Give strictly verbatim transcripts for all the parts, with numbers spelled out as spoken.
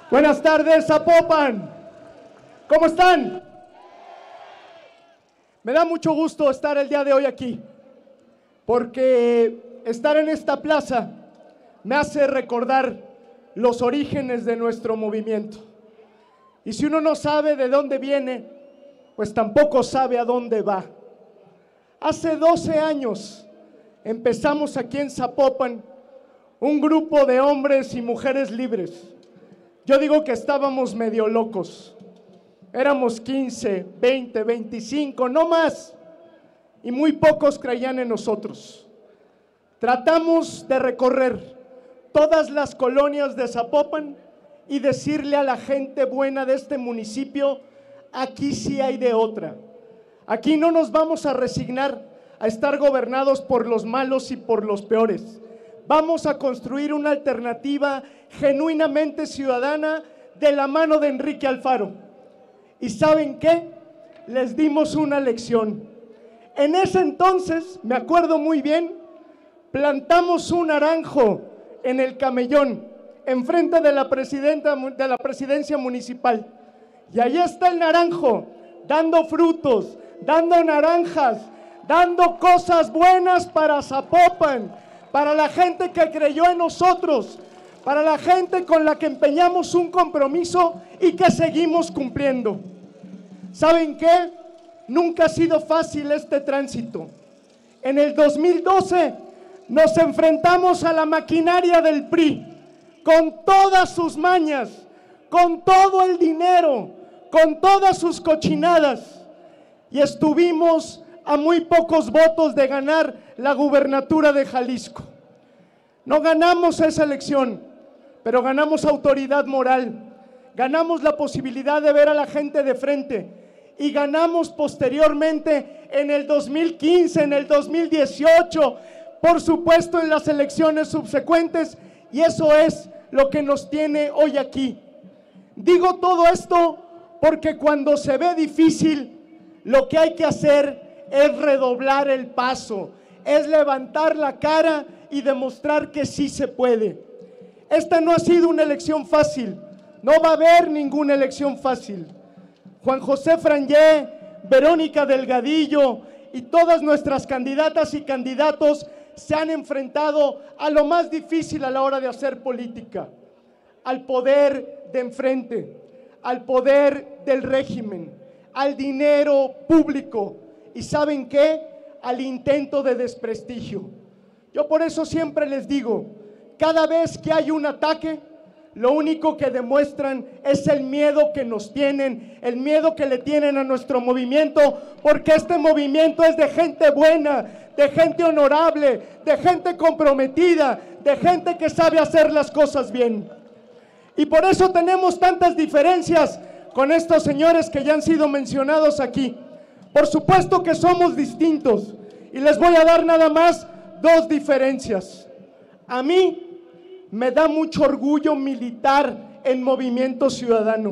Buenas tardes, Zapopan. ¿Cómo están? Me da mucho gusto estar el día de hoy aquí, porque estar en esta plaza me hace recordar los orígenes de nuestro movimiento. Y si uno no sabe de dónde viene, pues tampoco sabe a dónde va. Hace doce años empezamos aquí en Zapopan un grupo de hombres y mujeres libres. Yo digo que estábamos medio locos. Éramos quince, veinte, veinticinco, no más. Y muy pocos creían en nosotros. Tratamos de recorrer todas las colonias de Zapopan y decirle a la gente buena de este municipio: aquí sí hay de otra. Aquí no nos vamos a resignar a estar gobernados por los malos y por los peores. Vamos a construir una alternativa genuinamente ciudadana de la mano de Enrique Alfaro. ¿Y saben qué? Les dimos una lección. En ese entonces, me acuerdo muy bien, plantamos un naranjo en el Camellón, enfrente de la, presidenta, de la presidencia municipal. Y ahí está el naranjo, dando frutos, dando naranjas, dando cosas buenas para Zapopan, para la gente que creyó en nosotros, para la gente con la que empeñamos un compromiso y que seguimos cumpliendo. ¿Saben qué? Nunca ha sido fácil este tránsito. En el dos mil doce nos enfrentamos a la maquinaria del P R I, con todas sus mañas, con todo el dinero, con todas sus cochinadas, y estuvimos a muy pocos votos de ganar la gubernatura de Jalisco. No ganamos esa elección, pero ganamos autoridad moral, ganamos la posibilidad de ver a la gente de frente y ganamos posteriormente en el dos mil quince, en el dos mil dieciocho, por supuesto en las elecciones subsecuentes, y eso es lo que nos tiene hoy aquí. Digo todo esto porque cuando se ve difícil, lo que hay que hacer es redoblar el paso, es levantar la cara y demostrar que sí se puede. Esta no ha sido una elección fácil, no va a haber ninguna elección fácil. Juan José Frangé, Verónica Delgadillo y todas nuestras candidatas y candidatos se han enfrentado a lo más difícil a la hora de hacer política, al poder de enfrente, al poder del régimen, al dinero público y ¿saben qué? Al intento de desprestigio. Yo por eso siempre les digo, cada vez que hay un ataque, lo único que demuestran es el miedo que nos tienen, el miedo que le tienen a nuestro movimiento, porque este movimiento es de gente buena, de gente honorable, de gente comprometida, de gente que sabe hacer las cosas bien. Y por eso tenemos tantas diferencias con estos señores que ya han sido mencionados aquí. Por supuesto que somos distintos y les voy a dar nada más dos diferencias. A mí me da mucho orgullo militar en Movimiento Ciudadano.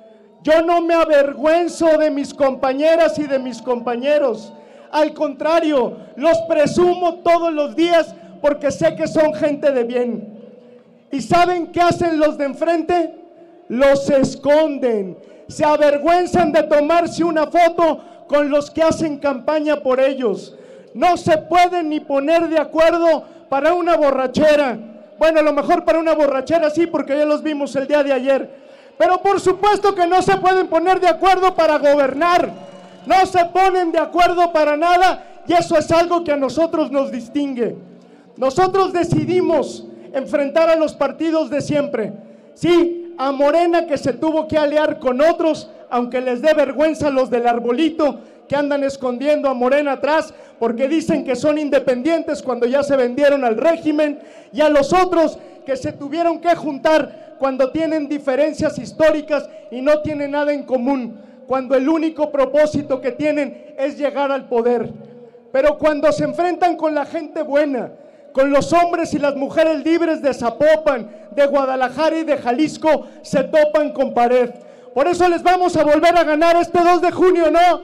Yo no me avergüenzo de mis compañeras y de mis compañeros. Al contrario, los presumo todos los días porque sé que son gente de bien. ¿Y saben qué hacen los de enfrente? Los esconden. Se avergüenzan de tomarse una foto con los que hacen campaña por ellos. No se pueden ni poner de acuerdo para una borrachera. Bueno, a lo mejor para una borrachera sí, porque ya los vimos el día de ayer. Pero por supuesto que no se pueden poner de acuerdo para gobernar. No se ponen de acuerdo para nada y eso es algo que a nosotros nos distingue. Nosotros decidimos enfrentar a los partidos de siempre. Sí, a Morena, que se tuvo que aliar con otros, aunque les dé vergüenza los del arbolito que andan escondiendo a Morena atrás porque dicen que son independientes cuando ya se vendieron al régimen, y a los otros que se tuvieron que juntar cuando tienen diferencias históricas y no tienen nada en común, cuando el único propósito que tienen es llegar al poder. Pero cuando se enfrentan con la gente buena, con los hombres y las mujeres libres de Zapopan, de Guadalajara y de Jalisco, se topan con pared. Por eso les vamos a volver a ganar este dos de junio, ¿no?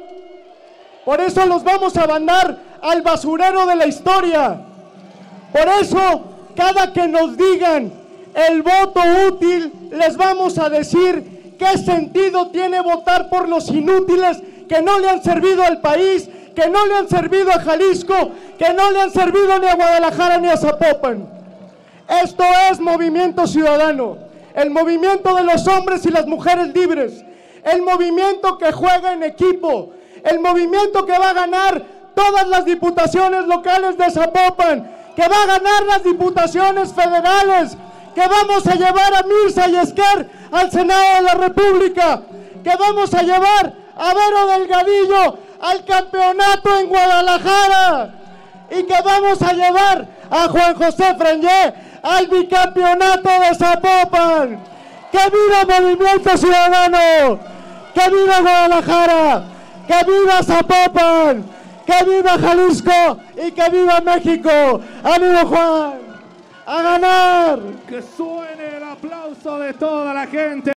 Por eso los vamos a mandar al basurero de la historia. Por eso, cada que nos digan el voto útil, les vamos a decir qué sentido tiene votar por los inútiles que no le han servido al país, que no le han servido a Jalisco, que no le han servido ni a Guadalajara ni a Zapopan. Esto es Movimiento Ciudadano, el movimiento de los hombres y las mujeres libres, el movimiento que juega en equipo, el movimiento que va a ganar todas las diputaciones locales de Zapopan, que va a ganar las diputaciones federales, que vamos a llevar a Mirza y Esquer al Senado de la República, que vamos a llevar a Vero Delgadillo al campeonato en Guadalajara y que vamos a llevar a Juan José Frangé al bicampeonato de Zapopan. ¡Que viva Movimiento Ciudadano! ¡Que viva Guadalajara! ¡Que viva Zapopan! ¡Que viva Jalisco! ¡Y que viva México! ¡Amigo Juan! ¡A ganar! Que suene el aplauso de toda la gente.